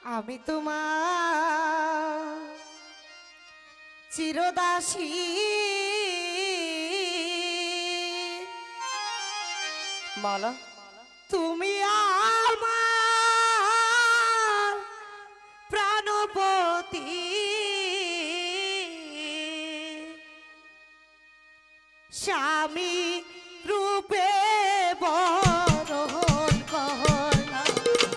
আমি তোমার চিরদাসী মালা, তুমি আমার প্রাণপতি স্বামী রূপে বরণ করলাম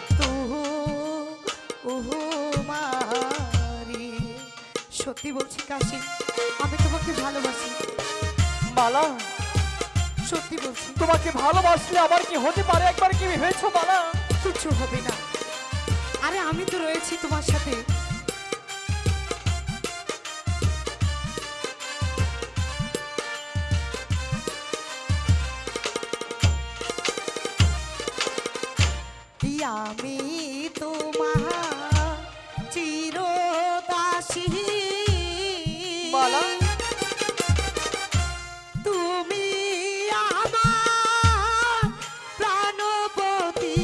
তোমারি। সত্যি বলছি কাশি, আমি তোমাকে ভালোবাসি। মালা, সত্যি বলছি। তোমাকে ভালোবাসলে আবার কি হতে পারে একবার কি ভেবেছো মালা? কিছু হবে না, আরে আমি তো রয়েছি তোমার সাথে। আমি তোমার চিরদাসী মালা, তুমি আমার প্রাণপতি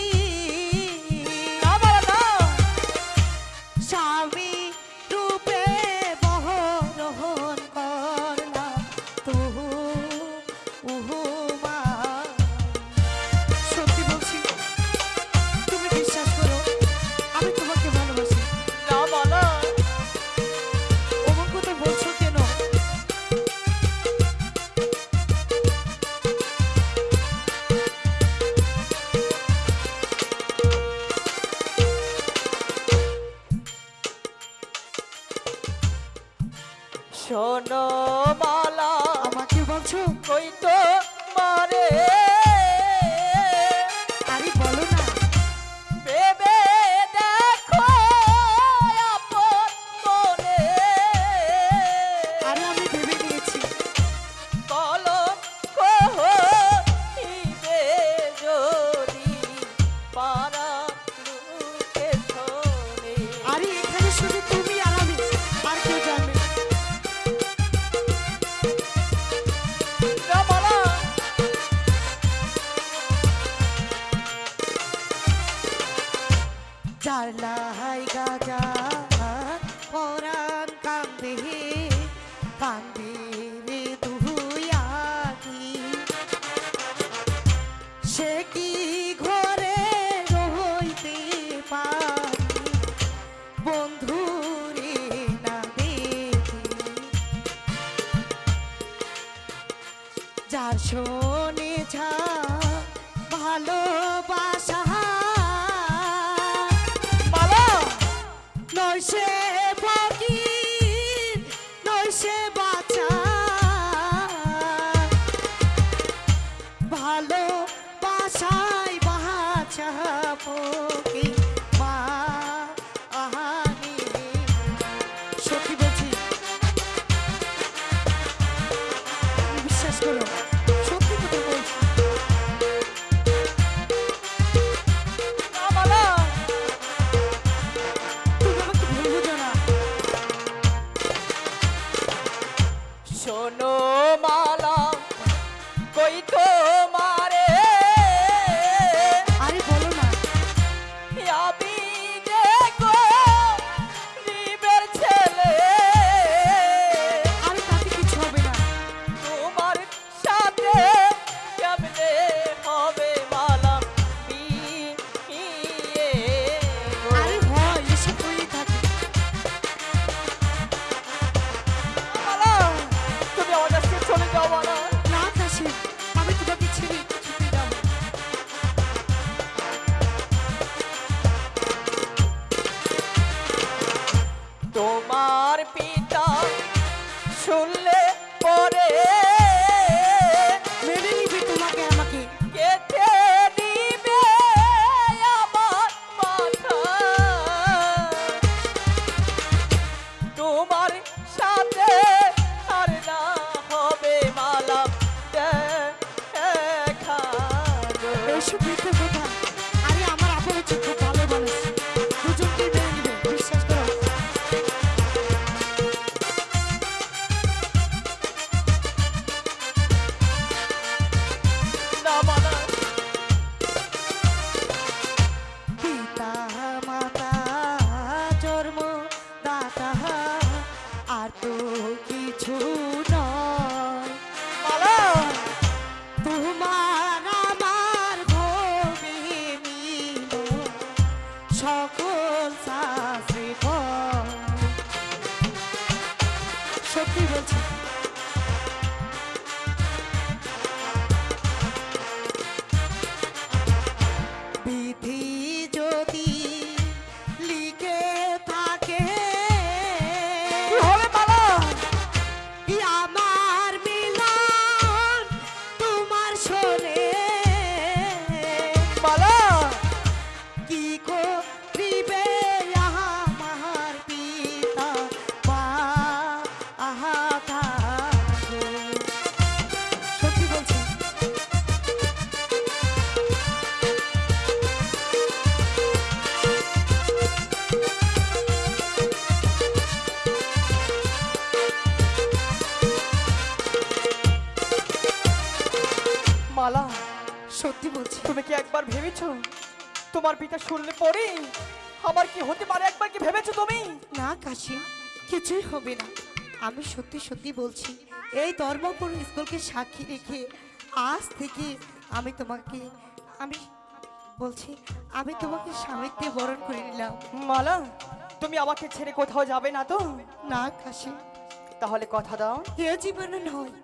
স্বামী রূপে বহন করলাম তোমা। সত্যি বলছি, তুমি বিশ্বাস করো, আমি তোমাকে ভালোবাসি। না মালা, অমন কথা বলছো কেন? শোনো মালা, আমাকে বলছো? কই তো মারে আরে বলো না। ভেবে দেখো আপন মনে, আরে আমি ভেবে নিয়েছি। কলঙ্ক হইবে যদি পাড়া লোকে শোনে। আরে এখানে শুধু তুমি আর আমি, আর কেউ জানবে না। না মালা, যার লাই গাজা পরাণ কান্দে কান্দে রে দুহুয়াকি, সে কি ঘরে রইতে পারি বন্ধু রে না দেখি। যার শোনে যা ভালোবাসা মালা, নয় সে ফকির নয় সে বাচ্চা, ভালোবাসায় বাচ্চা ফকির মা আহানি। সত্যি বলছি, বিশ্বাস করো, সত্যি কথা বলছি। না মালা, তুমি আমাকে ভুল বুঝো না। শোনো মালা, কই তো মারে আরে বলো না। আমি যে গো নিবের ছেলে, আরে তাতে কিছু হবে না। তোমার সাথে কেমনে হবে মালা বিয়ে গো? আরে হয়, এসব হয়েই থাকে। মালা, তুমি আমার কাছ থেকে চলে যাও মালা। না কাশি, আমি তোমাকে ছেড়ে কিছুতেই যাবো না। তোমার পিতা শুনলে পরে মেনে নিবে তোমাকে আমাকে। কেটে দিবে আমার মাথা। তোমার সাথে আর না হবে মালা দেখা গো। এইসব মিথ্যে কথা। আরে আমার আপা হচ্ছে খুব ভালো মানুষ, দুজনকেই মেনে নিবে, বিশ্বাস করো। সকল শাস্ত্রে পড়। সত্যি বলছি বিধি যদি লিখে থাকে কি হবে মালা? কি আমার মিলন তোমার শোনে মালা কি করিবে আমার পিতা মা আহা থাকো। সত্যি বলছি মালা, সত্যি বলছি তুমি কি একবার ভেবেছো তোমার পিতা শুনলে পরে আমার কি হতে পারে? একবার কি ভেবেছো তুমি? না কাশিম, কিছুই হবে না। আমি সত্যি সত্যি বলছি, এই ধর্মপুর স্কুলকে সাক্ষী রেখে আজ থেকে আমি বলছি আমি তোমাকে স্বামীত্বে বরণ করে নিলাম। মালা, তুমি আমাকে ছেড়ে কোথাও যাবে না তো? না কাশিম, তাহলে কথা দাও। এ জীবনে নয়,